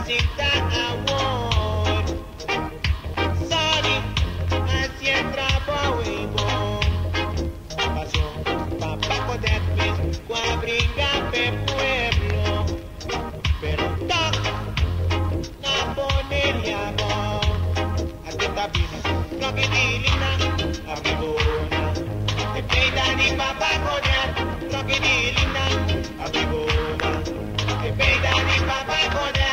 cinta award. Sorry, así el trabajo y pasó papá con Netflix, cuabringa pe pueblo, pero no ponería vos. Aquí está bien, no que dilina, abibona, te peida ni papá con él, no que dilina, abibona, te peida ni papá con él.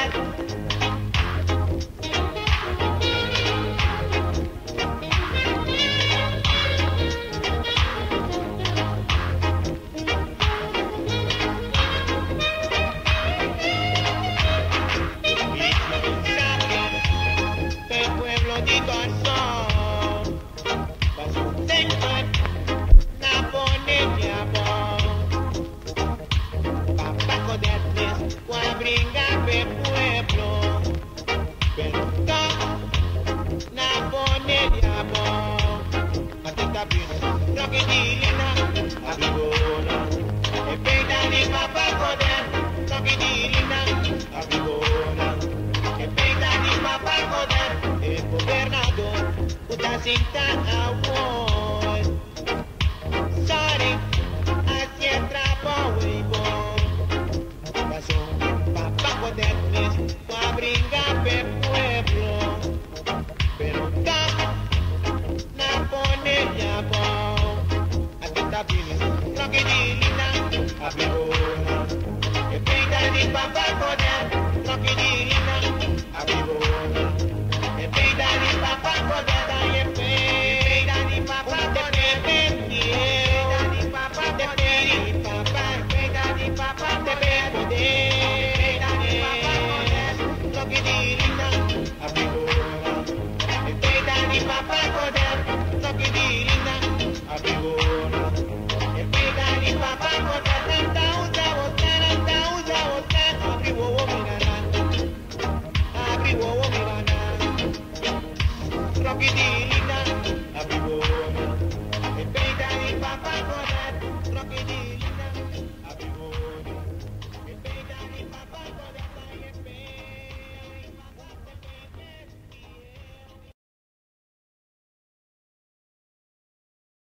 Cinta award.